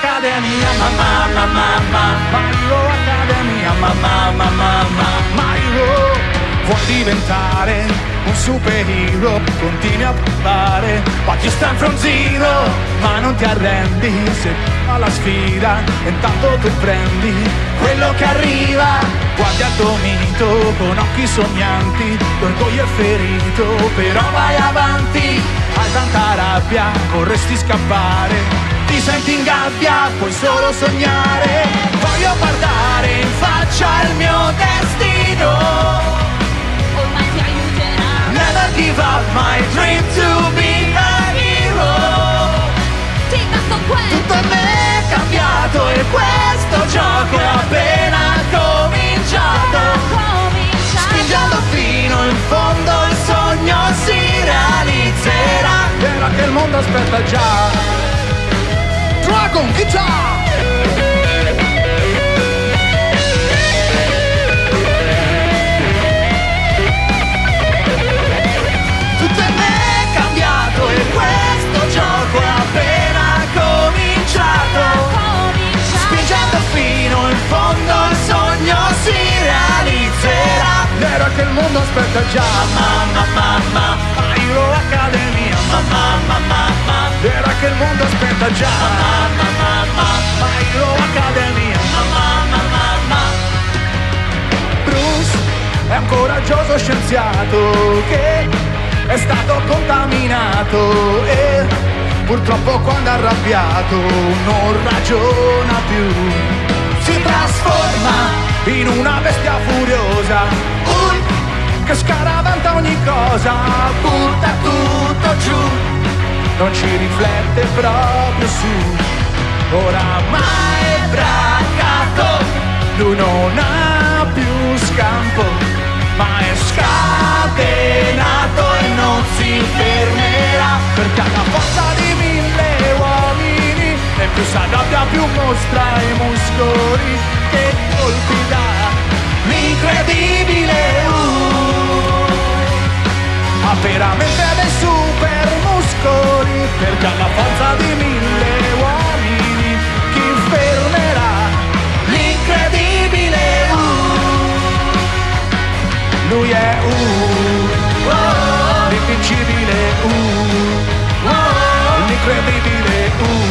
Academia, mamma, mamma, mamma, My Hero Academia, mamma, mamma, mamma, My Hero. Vuoi diventare un superhero, continui a parlare, but you stand from zero, ma non ti arrendi, se alla sfida, intanto tu prendi quello che arriva, guardi al tuo mito con occhi sognanti, l'orgoglio è ferito, però vai avanti, hai tanta rabbia, vorresti scappare, ti senti in gabbia, puoi solo sognare, voglio guardare in faccia il mio destino. Never give up my dream to be a hero. Tutto in me è cambiato e questo gioco è appena cominciato. Spingendo fino in fondo il sogno si realizzerà. Era che il mondo aspetta già. Dragon Guitar! Questo gioco è appena cominciato. Spingendo fino in fondo il sogno si realizzerà. Era che il mondo aspetta già. Mamma, mamma, My Hero Academia, mamma, mamma, mamma. Era che il mondo aspetta già. Mamma, mamma, My Hero Academia, mamma, mamma, mamma. Bruce è un coraggioso scienziato che è stato contaminato e purtroppo quando è arrabbiato non ragiona più. Si trasforma in una bestia furiosa, che scaraventa ogni cosa, butta tutto giù, non ci riflette proprio su. Oramai è braccato, lui non ha più scampo, ma è scatenato e non si fermerà, perché ha la forza di 1000 uomini e più s'arrabbia più mostra i muscoli che colpi dà. L'incredibile ha veramente dei super muscoli, perché ha la forza di 1000 uomini, chi fermerà? L'incredibile lui è l'invincibile, l'incredibile,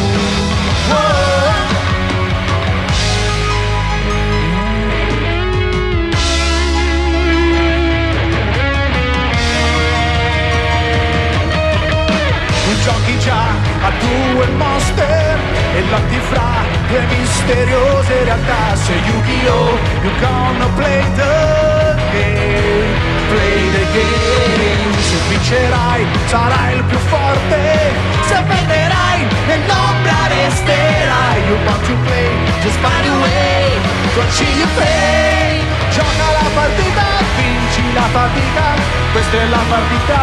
Tu giochi già a 2 monster e lotti fra 2 misteriose realtà. Sei Yu-Gi-Oh! You gonna play the game, play the game. Se vincerai sarai il più forte, se perderai nell'ombra resterai. You want to play, just find a way to achieve your fame. Gioca la partita, vinci la fatica, questa è la partita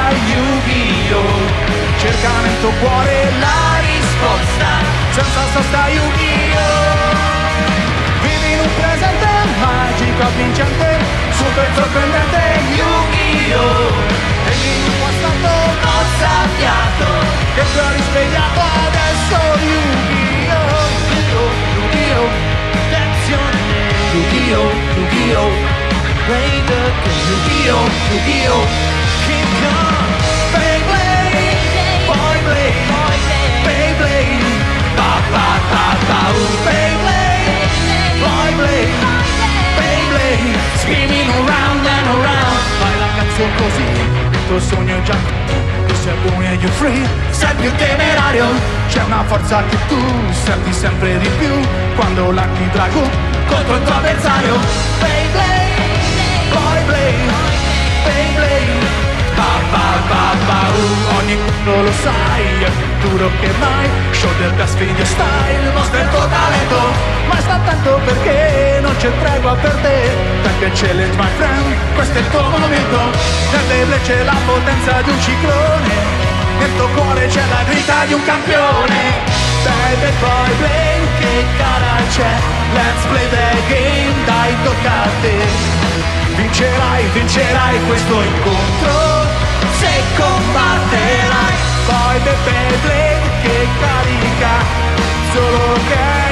Yu-Gi-Oh! Cerca nel tuo cuore la risposta, senza sosta Yu-Gi-Oh! Vivi in un presente magico avvincente, super sorprendente Yu-Gi-Oh! E in uno stato mozzafiato che ti ha risvegliato adesso Yu-Gi-Oh! Yu-Gi-Oh! Attenzione Yu-Gi-Oh! Yu-Gi-Oh! Play the game Yu-Gi-Oh! Yu-Gi-Oh! King Kong Beyblade Beyblade Beyblade Ba ba ba ba Beyblade Beyblade Beyblade Screaming around and around. Fai la canzone così, il tuo sogno è già. Tu sei buono e you're free, sei più temerario. C'è una forza che tu senti sempre di più quando lacchi drago contro il tuo avversario. Beyblade Beyblade Beyblade Ba ba ba ba ogni culo lo sai, è più duro che mai. Show the best video style, mostra il tuo talento, ma sta attento perché non c'è tregua per te. Perché challenge my friend, questo è il tuo momento. Nel Beyblade c'è la potenza di un ciclone, nel tuo cuore c'è la grinta di un campione. Baby boy Blade, che cara c'è, let's play the game, dai tocca a te. Vincerai questo incontro, se combatterai. Poi Beyblade che carica, solo che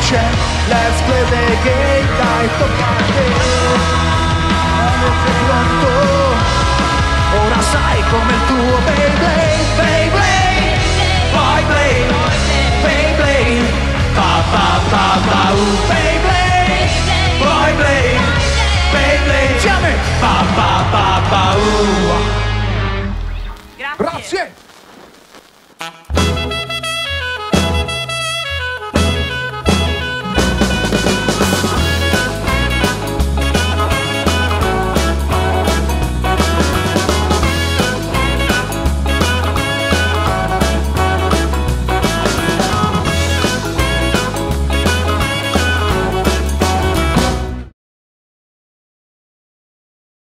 c'è, let's play the game, dai tocca a te. Quando sei pronto, ora sai come il tuo baby.